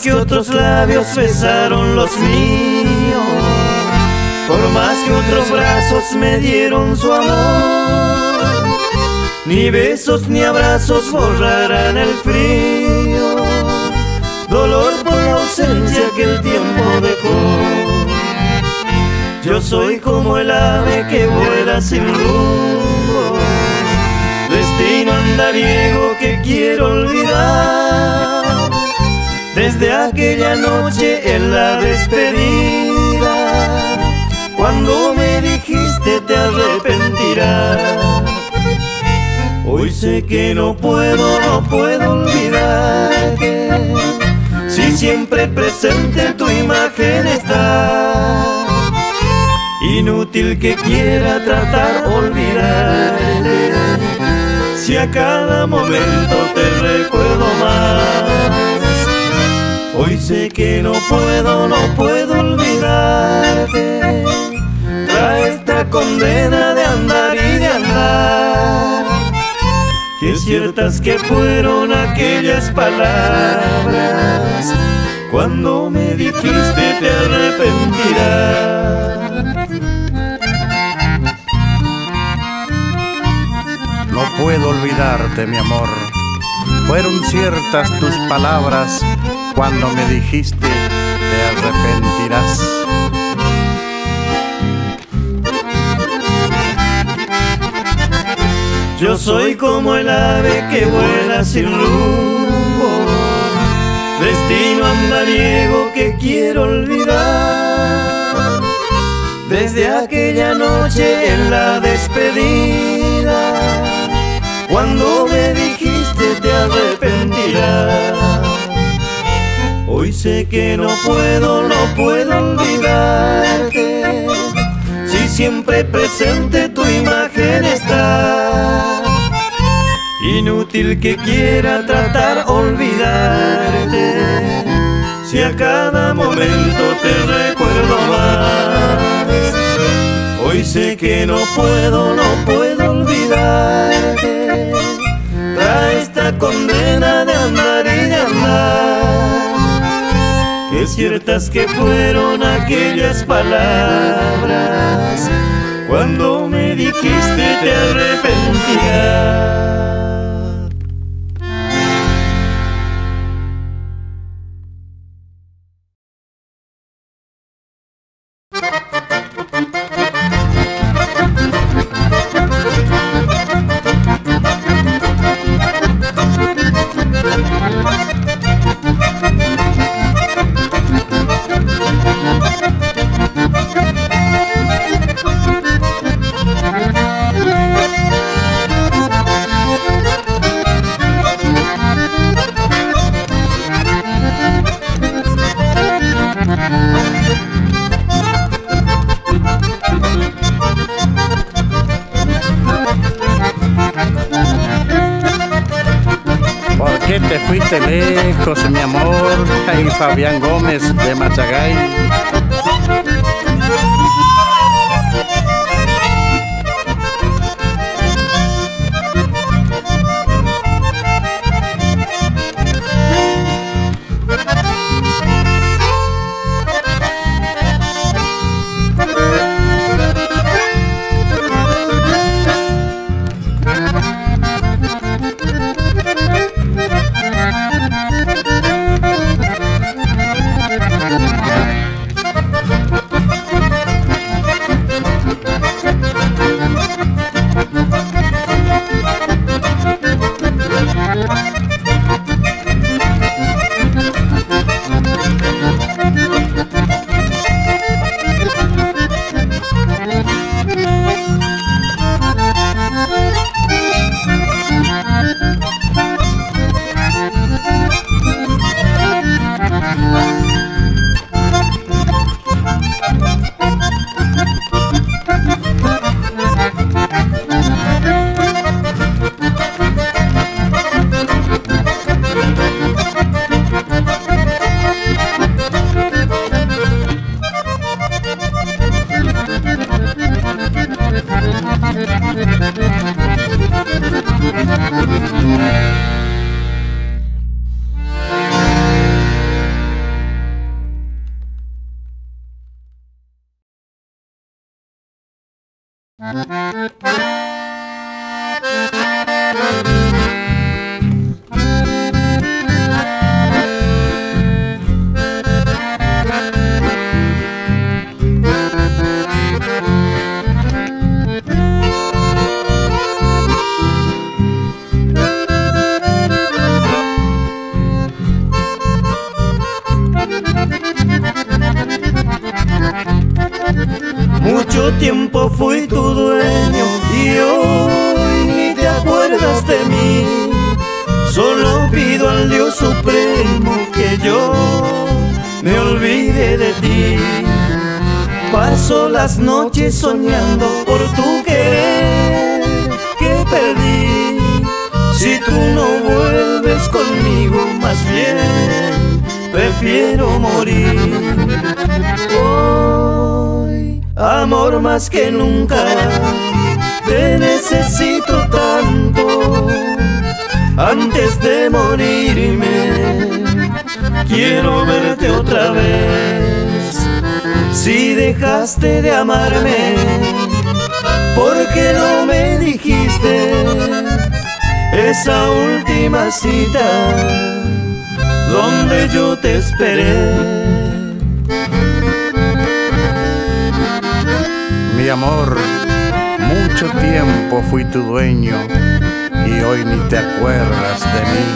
que otros labios besaron los míos, por más que otros brazos me dieron su amor, ni besos ni abrazos borrarán el frío, dolor por la ausencia que el tiempo dejó. Yo soy como el ave que vuela sin rumbo, destino andariego que quiero olvidar. Desde aquella noche en la despedida, cuando me dijiste te arrepentirás. Hoy sé que no puedo olvidarte, si siempre presente tu imagen está. Inútil que quiera tratar olvidarte, si a cada momento te recuerdo más. Hoy sé que no puedo olvidarte, trae esta condena de andar y de andar. Qué ciertas que fueron aquellas palabras, cuando me dijiste te arrepentirás. No puedo olvidarte, mi amor. Fueron ciertas tus palabras cuando me dijiste te arrepentirás. Yo soy como el ave que vuela sin rumbo, destino andariego que quiero olvidar. Desde aquella noche en la despedida, cuando me dijiste te arrepentirás. Hoy sé que no puedo olvidarte, si siempre presente tu imagen está. Inútil que quiera tratar olvidarte, si a cada momento te recuerdo más. Hoy sé que no puedo olvidarte, trae esta condena de andar y de andar. Qué ciertas que fueron aquellas palabras, cuando me dijiste te arrepentirás. ¿Por qué te fuiste lejos, mi amor? Ay, Fabián Gómez de Machagay. Mucho tiempo fui tu dueño y hoy ni te acuerdas de mí. Solo pido al Dios Supremo que yo me olvide de ti. Paso las noches soñando por tu querer que perdí. Si tú no vuelves conmigo, más bien prefiero morir. Hoy, amor, más que nunca te necesito tanto. Antes de morirme quiero verte otra vez. Si dejaste de amarme, ¿por qué no me dijiste esa última cita donde yo te esperé? Mi amor, mucho tiempo fui tu dueño y hoy ni te acuerdas de mí.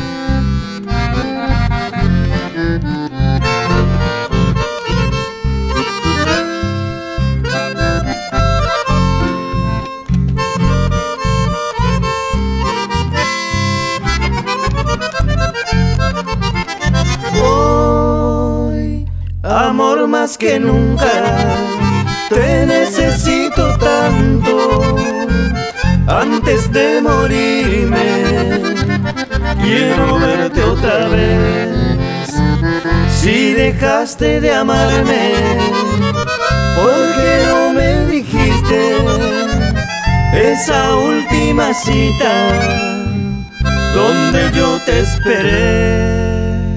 Hoy, amor, más que nunca te necesito tanto. Antes de morirme quiero verte otra vez. Si dejaste de amarme, ¿por qué no me dijiste esa última cita donde yo te esperé?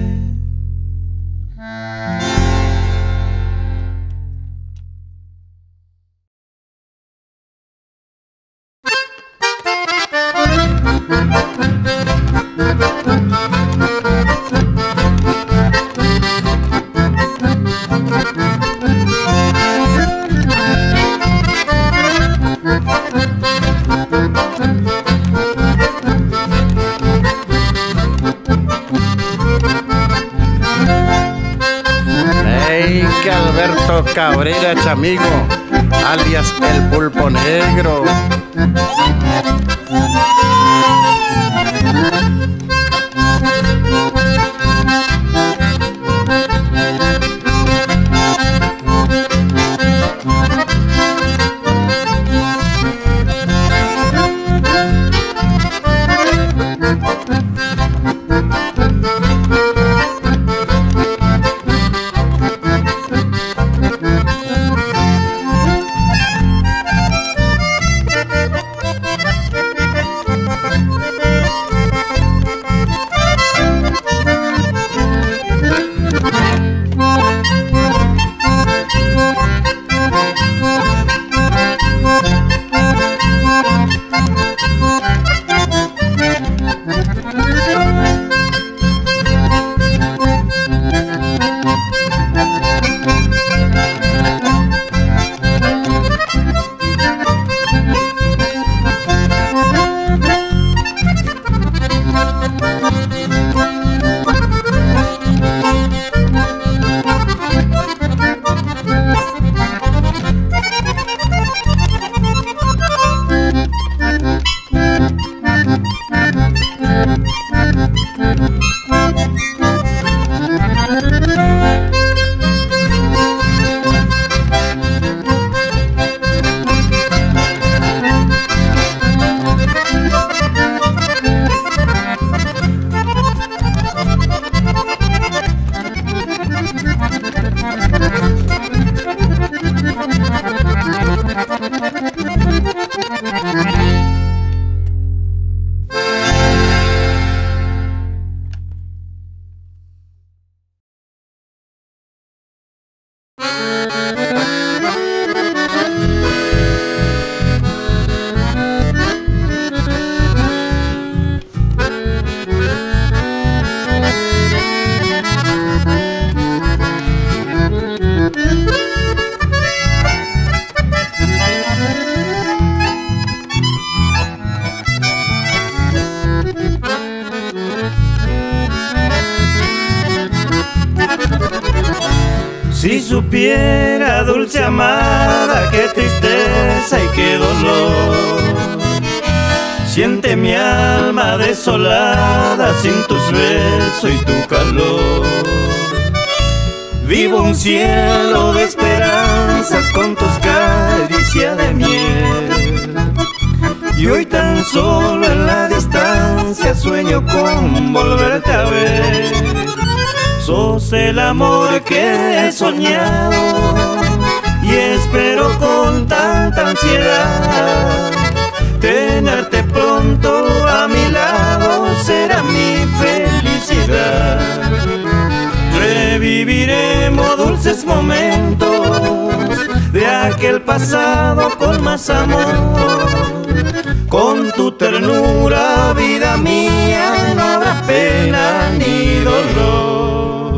Que Alberto Cabrera Chamigo, alias el Pulpo Negro. Si supiera, dulce amada, qué tristeza y qué dolor siente mi alma desolada sin tus besos y tu calor. Vivo un cielo de esperanzas con tus caricias de miel, y hoy tan solo en la distancia sueño con volverte a ver. Sos el amor que he soñado y espero con tanta ansiedad. Tenerte pronto a mi lado será mi felicidad. Reviviremos dulces momentos de aquel pasado con más amor. Con tu ternura, vida mía, no habrá pena ni dolor.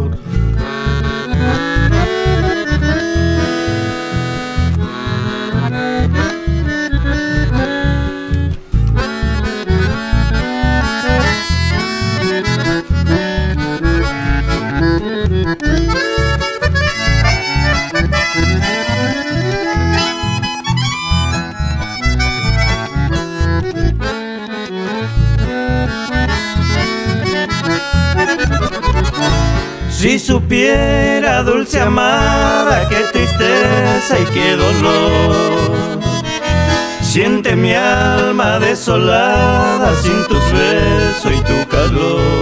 Si supiera, dulce amada, qué tristeza y qué dolor siente mi alma desolada sin tus besos y tu calor.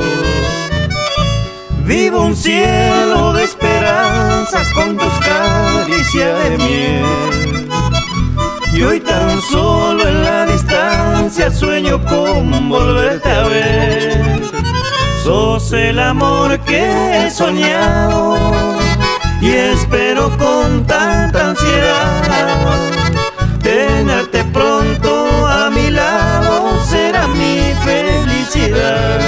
Vivo un cielo de esperanzas con tus caricias de miel, y hoy tan solo en la distancia sueño con volverte a ver. Sos el amor que he soñado y espero con tanta ansiedad. Tenerte pronto a mi lado será mi felicidad.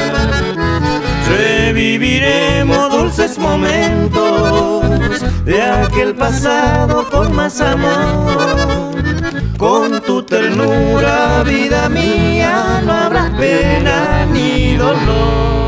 Reviviremos dulces momentos de aquel pasado con más amor. Con tu ternura, vida mía, no habrá pena ni dolor.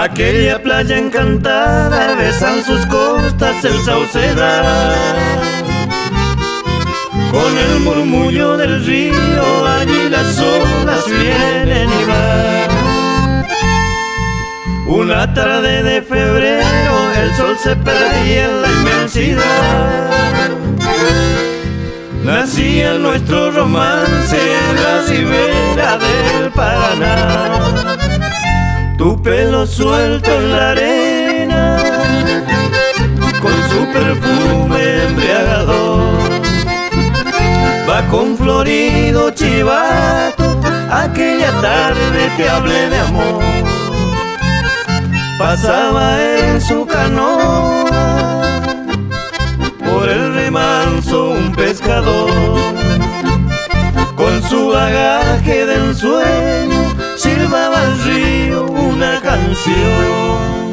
Aquella playa encantada besan sus costas el saucedal. Con el murmullo del río allí las olas vienen y van. Una tarde de febrero el sol se perdía en la inmensidad. Nacía nuestro romance en la ribera del Paraná. Tu pelo suelto en la arena con su perfume embriagador. Va con florido chivato, aquella tarde te hablé de amor. Pasaba en su canoa por el remanso un pescador. Con su bagaje de ensueño silbaba al río una canción.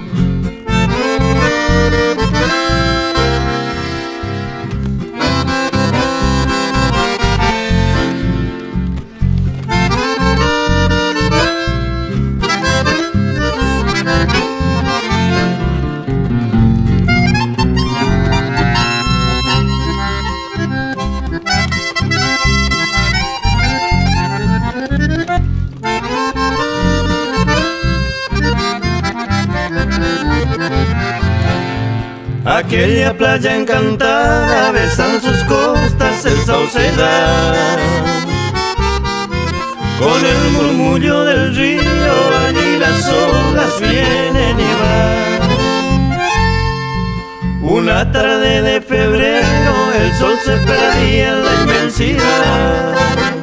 Aquella playa encantada besan sus costas el saucedal. Con el murmullo del río allí las olas vienen y van. Una tarde de febrero el sol se perdía en la inmensidad.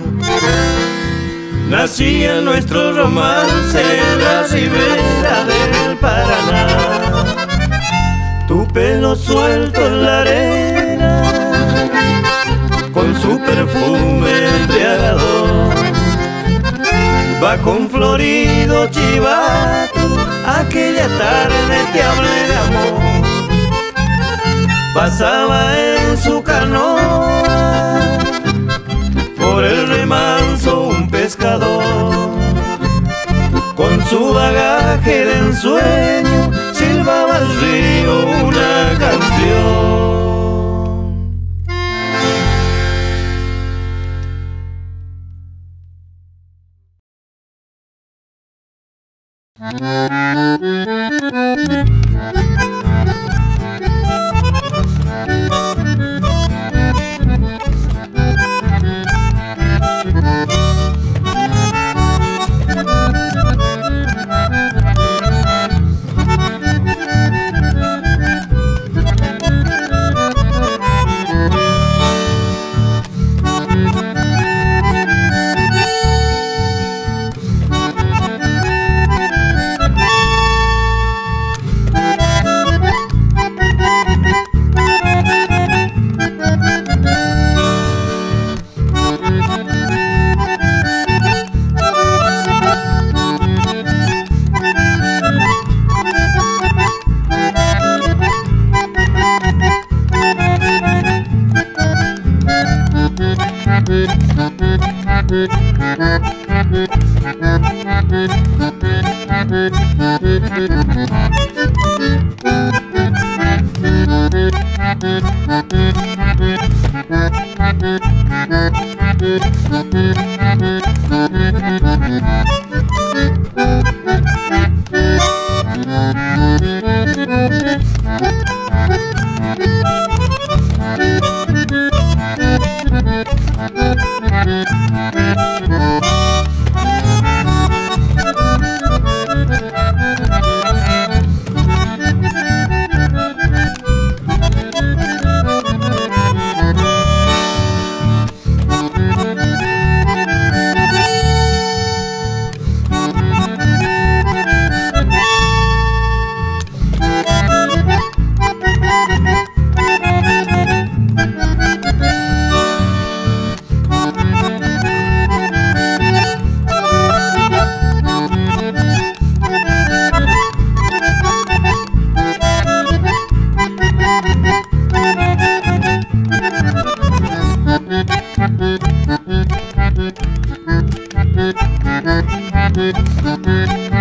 Nacía nuestro romance en la ribera del Paraná. Tu pelo suelto en la arena con su perfume embriagador. Va con florido chivato, aquella tarde te hablé de amor. Pasaba en su canoa por el remanso un pescador. Con su bagaje de ensueño silbaba al río una canción.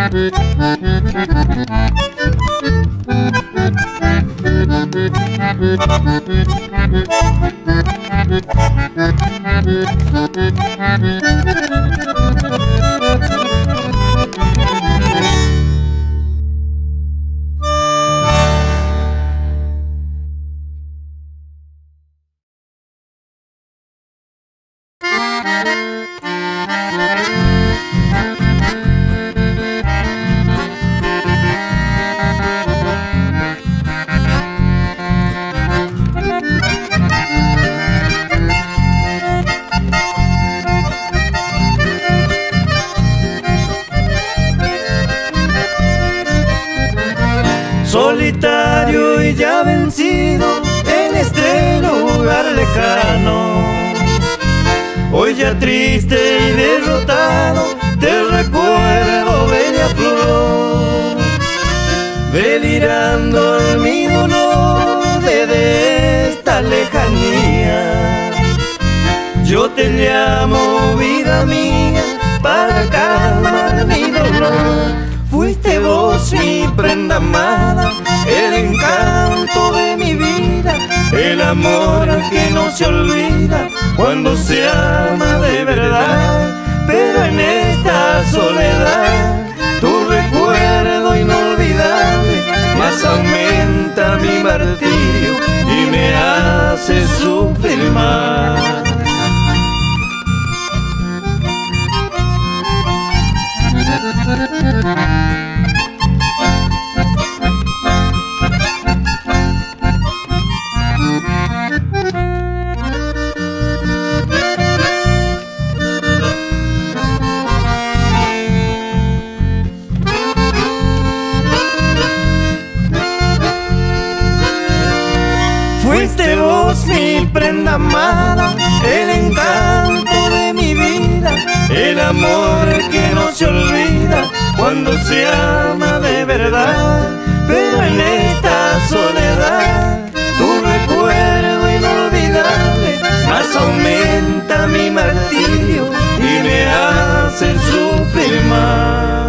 Solitario y ya vencido en este lugar lejano, hoy ya triste y derrotado, te recuerdo, bella flor, delirando en mi dolor de esta lejanía. Yo te llamo, vida mía, para calmar mi dolor. Fuiste vos mi prenda amada, el encanto de mi vida, el amor que no se olvida cuando se ama de verdad. Pero en esta soledad, tu recuerdo inolvidable más aumenta mi martirio y me hace sufrir más. Fuiste vos mi prenda amada, el encanto de mi vida, el amor que no se olvida cuando se ama de verdad. Pero en esta soledad, tu recuerdo inolvidable más aumenta mi martirio y me hace sufrir más.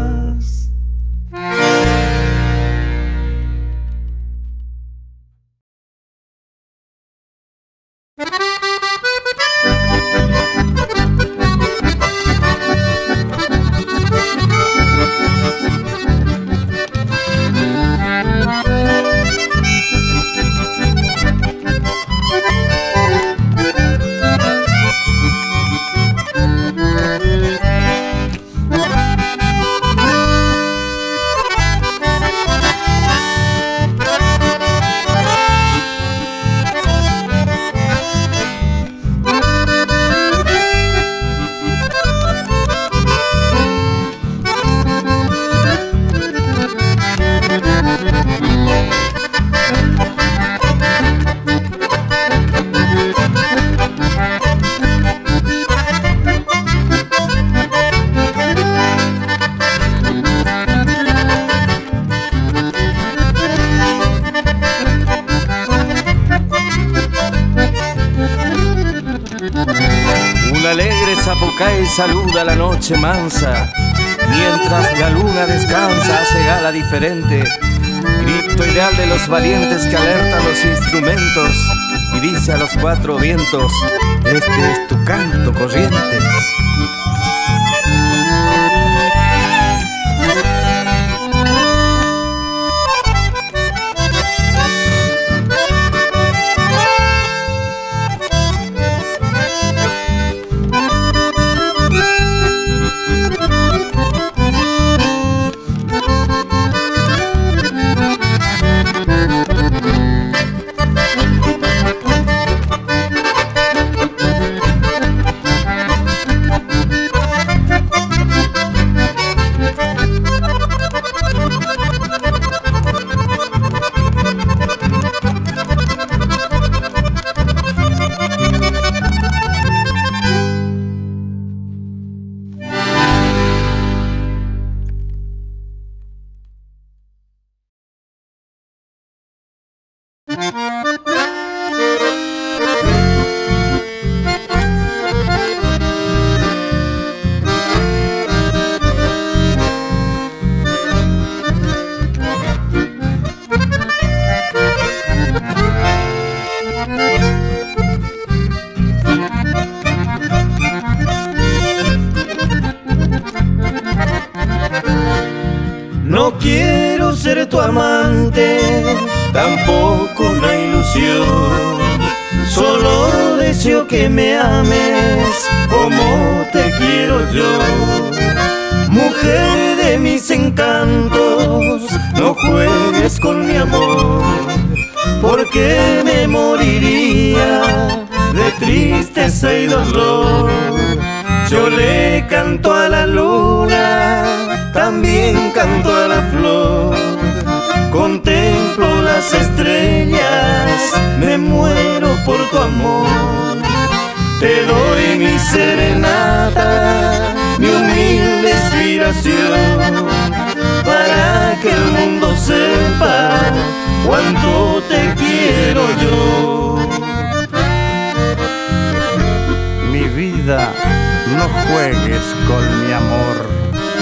Zapucay saluda la noche mansa, mientras la luna descansa hace gala diferente. Grito ideal de los valientes que alertan los instrumentos y dice a los cuatro vientos: este es tu canto, Corrientes. tu amante, tampoco una ilusión. Solo deseo que me ames como te quiero yo. Mujer de mis encantos, no juegues con mi amor, porque me moriría de tristeza y dolor. Yo le canto a la luna, también canto a la flor. Contemplo las estrellas, me muero por tu amor. Te doy mi serenata, mi humilde inspiración, para que el mundo sepa cuánto te quiero yo. Mi vida, no juegues con mi amor.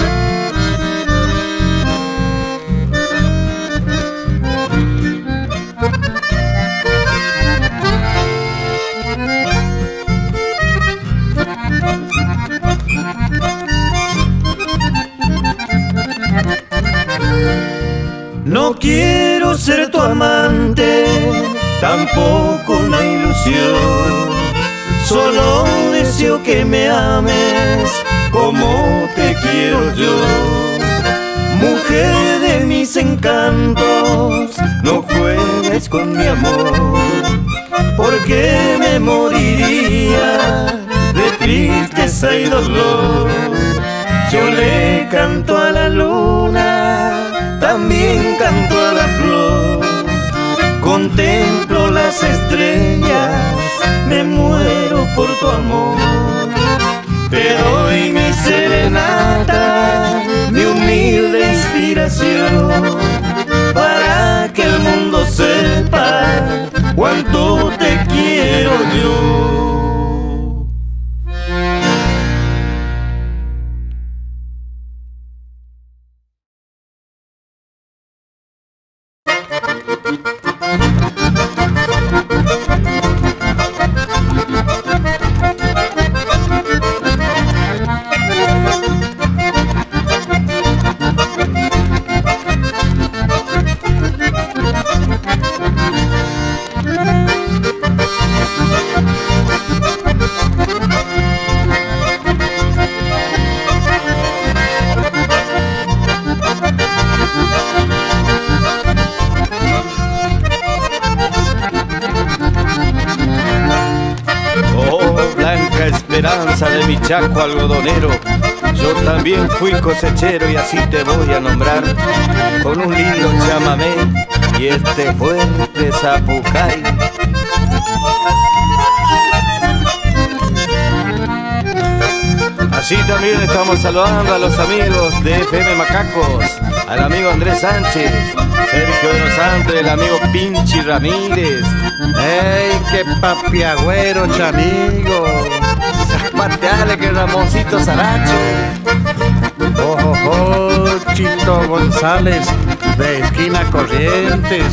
No quiero ser tu amante, tampoco una ilusión. Solo deseo que me ames como te quiero yo. Mujer de mis encantos, no juegues con mi amor, porque me moriría de tristeza y dolor. Yo le canto a la luna, también canto a la flor. Contemplo las estrellas, me muero por tu amor. Te doy mi serenata, mi humilde inspiración, para que el mundo sepa cuánto te quiero yo. Esperanza de mi chaco algodonero, yo también fui cosechero y así te voy a nombrar, con un lindo chamamé y este fuerte zapucay. Así también estamos saludando a los amigos de FM Macacos, al amigo Andrés Sánchez, Sergio de los Santos, el amigo Pinchi Ramírez. ¡Ey, qué papiagüero, chamigo! Mateale que Ramoncito Saracho. Chito González, de esquina Corrientes.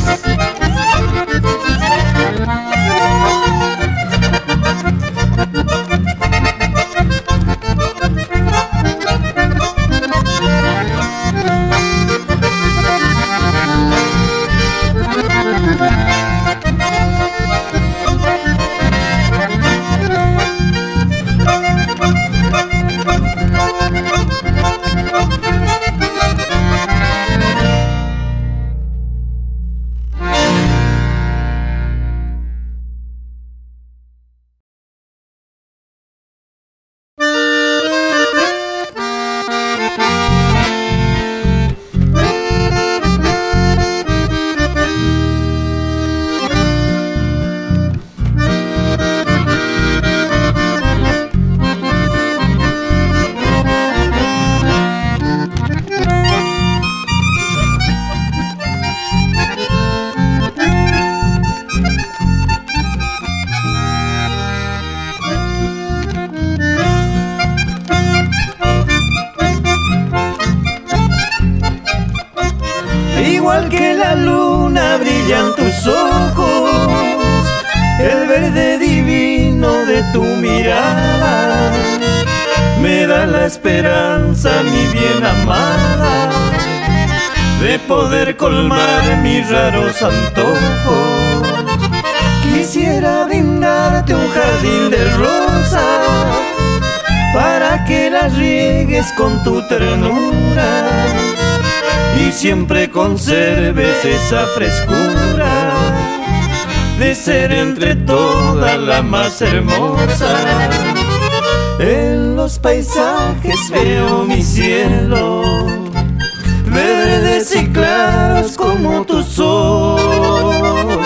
Igual que la luna brillan tus ojos, el verde divino de tu mirada me da la esperanza, mi bien amada, de poder colmar mis raros antojos. Quisiera brindarte un jardín de rosas para que las riegues con tu ternura y siempre conserves esa frescura de ser entre todas la más hermosa. En los paisajes veo mi cielo, verdes y claros como tus ojos.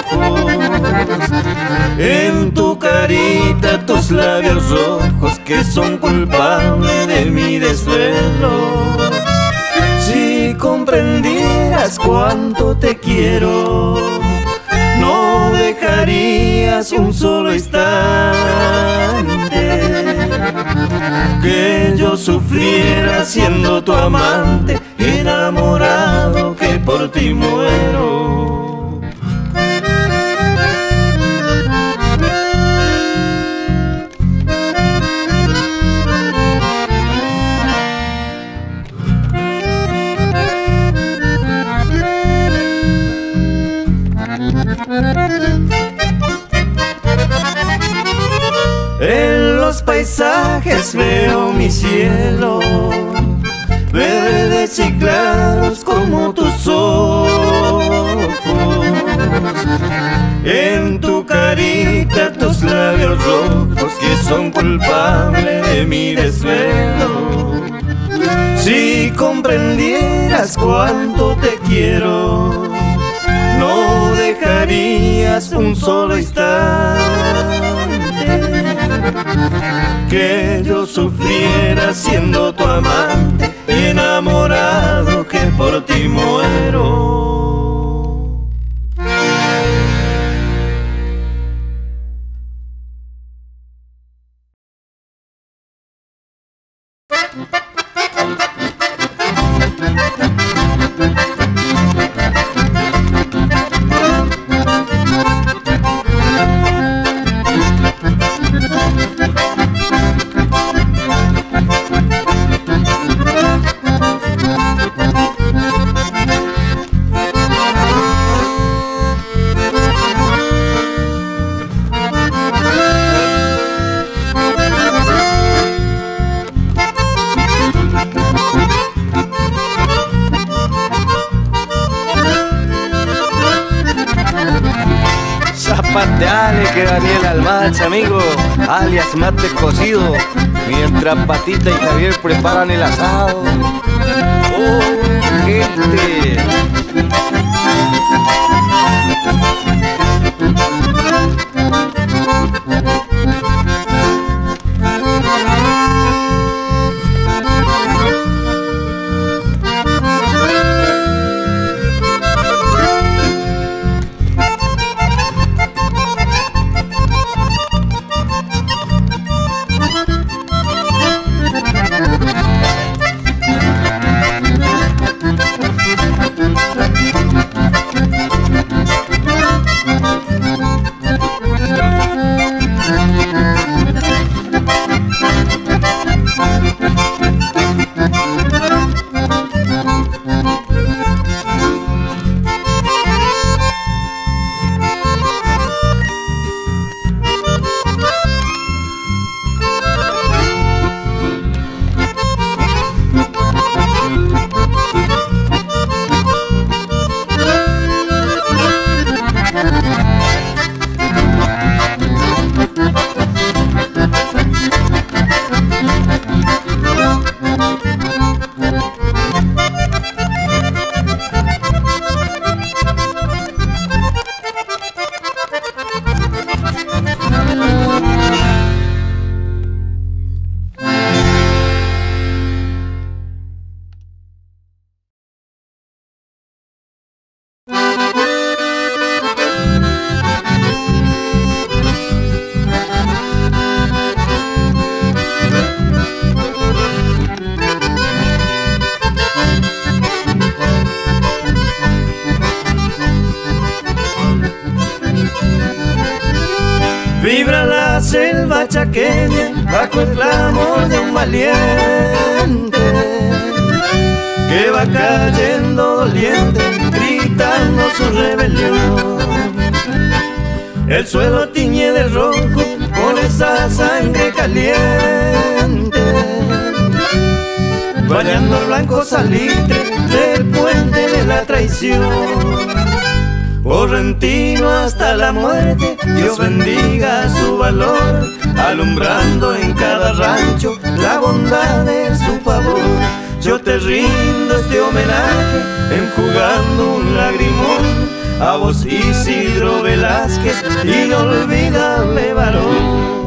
En tu carita tus labios rojos que son culpables de mi desvelo. Si comprendieras cuánto te quiero, no dejarías un solo instante que yo sufriera siendo tu amante, enamorado que por ti muero. En los paisajes veo mi cielo, verdes y claros como tus ojos. En tu carita tus labios rojos que son culpables de mi desvelo. Si comprendieras cuánto te quiero, no dejarías un solo instante que yo sufriera siendo tu amante, enamorado que por ti muero. Zapateale que Daniel Almacha, amigo, alias Mate Cocido, mientras Patita y Javier preparan el asado. ¡Oh, gente! Vibra la selva chaqueña bajo el clamor de un valiente que va cayendo doliente, gritando su rebelión. El suelo tiñe de rojo con esa sangre caliente, bañando el blanco salitre del puente de la traición. Correntino hasta la muerte, Dios bendiga su valor, alumbrando en cada rancho la bondad de su favor. Yo te rindo este homenaje, enjugando un lagrimón, a vos Isidro Velázquez, inolvidable varón.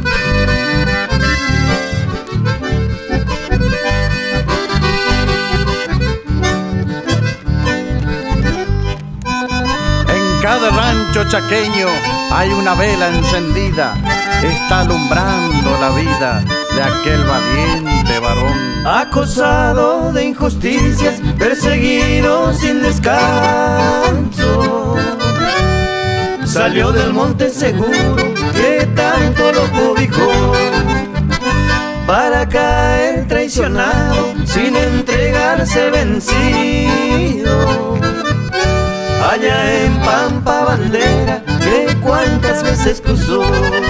En cada rancho chaqueño hay una vela encendida, está alumbrando la vida de aquel valiente varón. Acosado de injusticias, perseguido sin descanso, salió del monte seguro que tanto lo cobijó, para caer traicionado sin entregarse vencido. Allá en Pampa Bandera, que cuántas veces cruzó.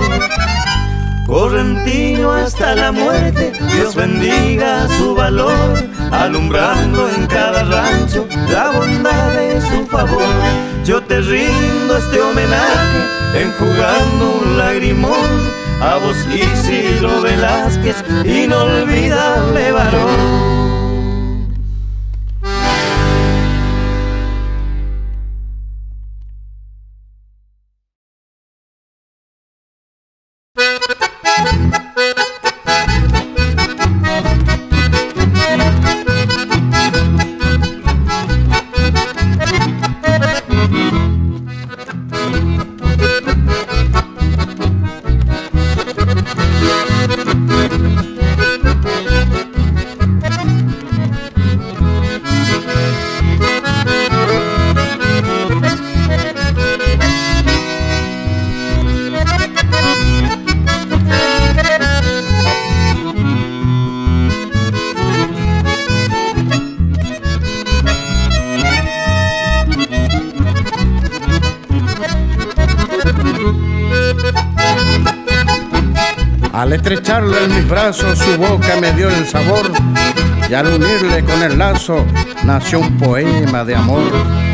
Correntino hasta la muerte, Dios bendiga su valor, alumbrando en cada rancho la bondad de su favor. Yo te rindo este homenaje, enjugando un lagrimón, a vos Isidro Velázquez, inolvidable varón. Al estrecharle en mis brazos su boca me dio el sabor, y al unirle con el lazo nació un poema de amor.